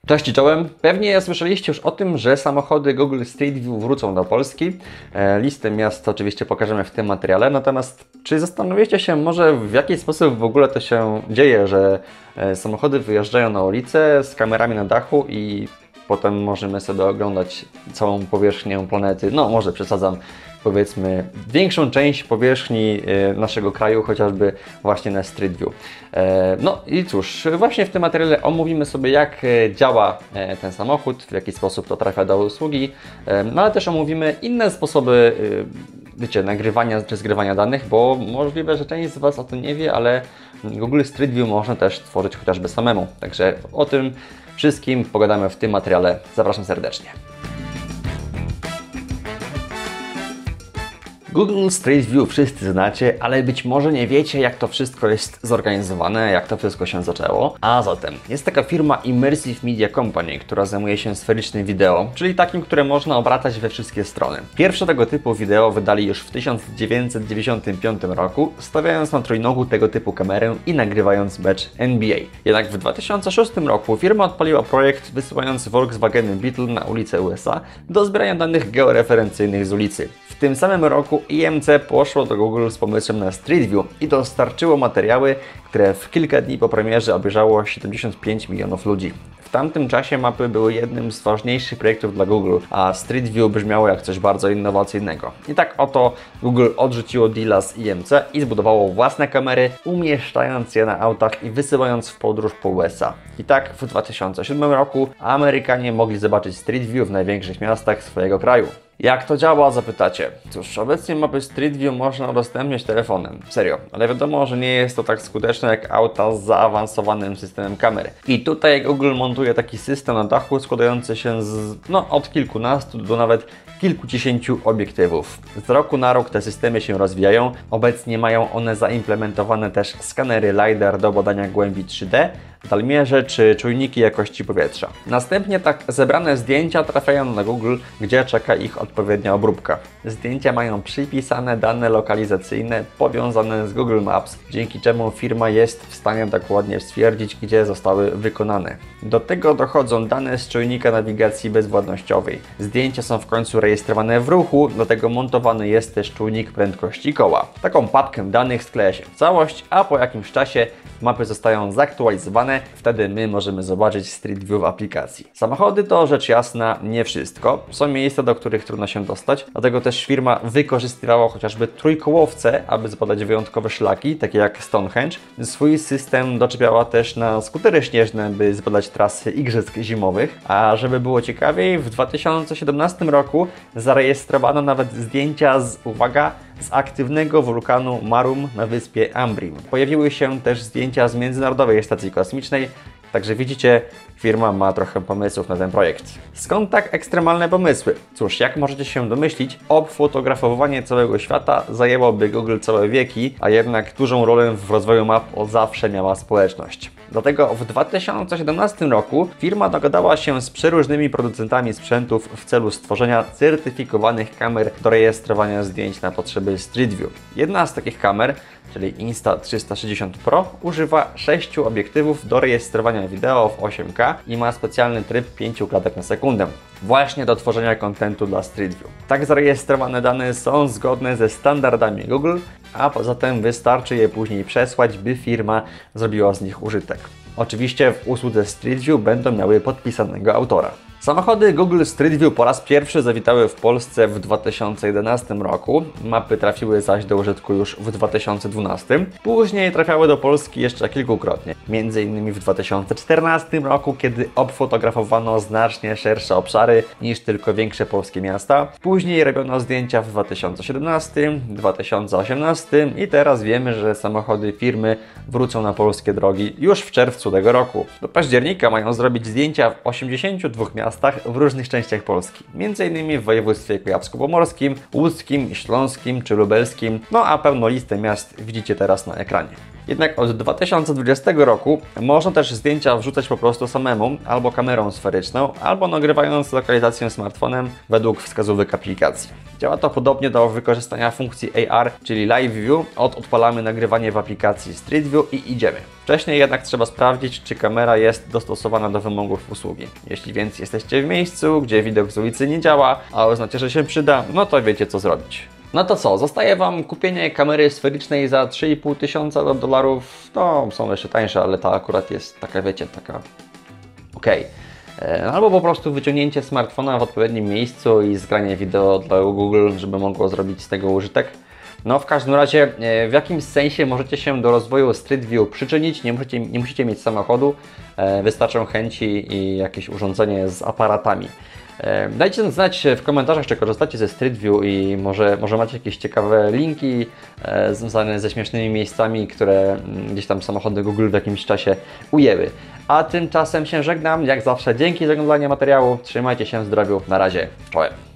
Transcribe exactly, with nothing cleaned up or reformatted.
Cześć i czołem. Pewnie słyszeliście już o tym, że samochody Google Street View wrócą do Polski. E, listę miast oczywiście pokażemy w tym materiale, natomiast czy zastanowiliście się może, w jaki sposób w ogóle to się dzieje, że e, samochody wyjeżdżają na ulicę z kamerami na dachu i potem możemy sobie oglądać całą powierzchnię planety, no może przesadzam, powiedzmy większą część powierzchni naszego kraju, chociażby właśnie na Street View. No i cóż, właśnie w tym materiale omówimy sobie, jak działa ten samochód, w jaki sposób to trafia do usługi, no ale też omówimy inne sposoby, wiecie, nagrywania czy zgrywania danych, bo możliwe, że część z Was o tym nie wie, ale Google Street View można też tworzyć chociażby samemu. Także o tym wszystkim pogadamy w tym materiale. Zapraszam serdecznie. Google Street View wszyscy znacie, ale być może nie wiecie, jak to wszystko jest zorganizowane, jak to wszystko się zaczęło. A zatem jest taka firma Immersive Media Company, która zajmuje się sferycznym wideo, czyli takim, które można obracać we wszystkie strony. Pierwsze tego typu wideo wydali już w tysiąc dziewięćset dziewięćdziesiątym piątym roku, stawiając na trójnogu tego typu kamerę i nagrywając mecz N B A. Jednak w dwa tysiące szóstym roku firma odpaliła projekt, wysyłając Volkswageny Beetle na ulice U S A do zbierania danych georeferencyjnych z ulicy. W tym samym roku I M C poszło do Google z pomysłem na Street View i dostarczyło materiały, które w kilka dni po premierze obejrzało siedemdziesiąt pięć milionów ludzi. W tamtym czasie mapy były jednym z ważniejszych projektów dla Google, a Street View brzmiało jak coś bardzo innowacyjnego. I tak oto Google odrzuciło deala z I M C i zbudowało własne kamery, umieszczając je na autach i wysyłając w podróż po U S A. I tak w dwa tysiące siódmym roku Amerykanie mogli zobaczyć Street View w największych miastach swojego kraju. Jak to działa, zapytacie? Cóż, obecnie mapy Street View można udostępniać telefonem. Serio, ale wiadomo, że nie jest to tak skuteczne jak auta z zaawansowanym systemem kamery. I tutaj Google montuje taki system na dachu składający się z, no, od kilkunastu do nawet kilkudziesięciu obiektywów. Z roku na rok te systemy się rozwijają. Obecnie mają one zaimplementowane też skanery LiDAR do badania głębi trzy D, dalmierze czy czujniki jakości powietrza. Następnie tak zebrane zdjęcia trafiają na Google, gdzie czeka ich odpowiednia obróbka. Zdjęcia mają przypisane dane lokalizacyjne powiązane z Google Maps, dzięki czemu firma jest w stanie dokładnie stwierdzić, gdzie zostały wykonane. Do tego dochodzą dane z czujnika nawigacji bezwładnościowej. Zdjęcia są w końcu rejestrowane w ruchu, do tego montowany jest też czujnik prędkości koła. Taką papkę danych skleja się w całość, a po jakimś czasie mapy zostają zaktualizowane, wtedy my możemy zobaczyć Street View w aplikacji. Samochody to rzecz jasna nie wszystko. Są miejsca, do których trudno się dostać, dlatego też firma wykorzystywała chociażby trójkołowce, aby zbadać wyjątkowe szlaki, takie jak Stonehenge. Swój system doczepiała też na skutery śnieżne, by zbadać trasy igrzysk zimowych, a żeby było ciekawiej, w dwa tysiące siedemnastym roku zarejestrowano nawet zdjęcia z, uwaga, z aktywnego wulkanu Marum na wyspie Ambrim. Pojawiły się też zdjęcia z Międzynarodowej Stacji Kosmicznej, także widzicie, firma ma trochę pomysłów na ten projekt. Skąd tak ekstremalne pomysły? Cóż, jak możecie się domyślić, obfotografowanie całego świata zajęłoby Google całe wieki, a jednak dużą rolę w rozwoju map od zawsze miała społeczność. Dlatego w dwa tysiące siedemnastym roku firma dogadała się z przeróżnymi producentami sprzętów w celu stworzenia certyfikowanych kamer do rejestrowania zdjęć na potrzeby Street View. Jedna z takich kamer, czyli Insta trzysta sześćdziesiąt Pro, używa sześciu obiektywów do rejestrowania wideo w osiem K i ma specjalny tryb pięciu klatek na sekundę, właśnie do tworzenia kontentu dla Street View. Tak zarejestrowane dane są zgodne ze standardami Google, a poza tym wystarczy je później przesłać, by firma zrobiła z nich użytek. Oczywiście w usłudze Street View będą miały podpisanego autora. Samochody Google Street View po raz pierwszy zawitały w Polsce w dwa tysiące jedenastym roku, mapy trafiły zaś do użytku już w dwa tysiące dwunastym. Później trafiały do Polski jeszcze kilkukrotnie, między innymi w dwa tysiące czternastym roku, kiedy obfotografowano znacznie szersze obszary niż tylko większe polskie miasta. Później robiono zdjęcia w dwa tysiące siedemnastym, dwa tysiące osiemnastym i teraz wiemy, że samochody firmy wrócą na polskie drogi już w czerwcu tego roku. Do października mają zrobić zdjęcia w osiemdziesięciu dwóch miastach w różnych częściach Polski, między innymi w województwie kujawsko-pomorskim, łódzkim, śląskim czy lubelskim, no a pełną listę miast widzicie teraz na ekranie. Jednak od dwa tysiące dwudziestego roku można też zdjęcia wrzucać po prostu samemu, albo kamerą sferyczną, albo nagrywając lokalizację smartfonem według wskazówek aplikacji. Działa to podobnie do wykorzystania funkcji A R, czyli Live View. Od odpalamy nagrywanie w aplikacji Street View i idziemy. Wcześniej jednak trzeba sprawdzić, czy kamera jest dostosowana do wymogów usługi. Jeśli więc jesteście w miejscu, gdzie widok z ulicy nie działa, a uznacie, że się przyda, no to wiecie, co zrobić. No to co, zostaje Wam kupienie kamery sferycznej za trzy i pół tysiąca dolarów. No, są jeszcze tańsze, ale ta akurat jest taka, wiecie, taka okej. Okay. Albo po prostu wyciągnięcie smartfona w odpowiednim miejscu i zgranie wideo dla Google, żeby mogło zrobić z tego użytek. No w każdym razie w jakimś sensie możecie się do rozwoju Street View przyczynić, nie musicie, nie musicie mieć samochodu, wystarczą chęci i jakieś urządzenie z aparatami. Dajcie znać w komentarzach, czy korzystacie ze Street View i może, może macie jakieś ciekawe linki e, związane ze śmiesznymi miejscami, które gdzieś tam samochody Google w jakimś czasie ujęły. A tymczasem się żegnam, jak zawsze dzięki za oglądanie materiału, trzymajcie się w zdrowiu, na razie, czołem.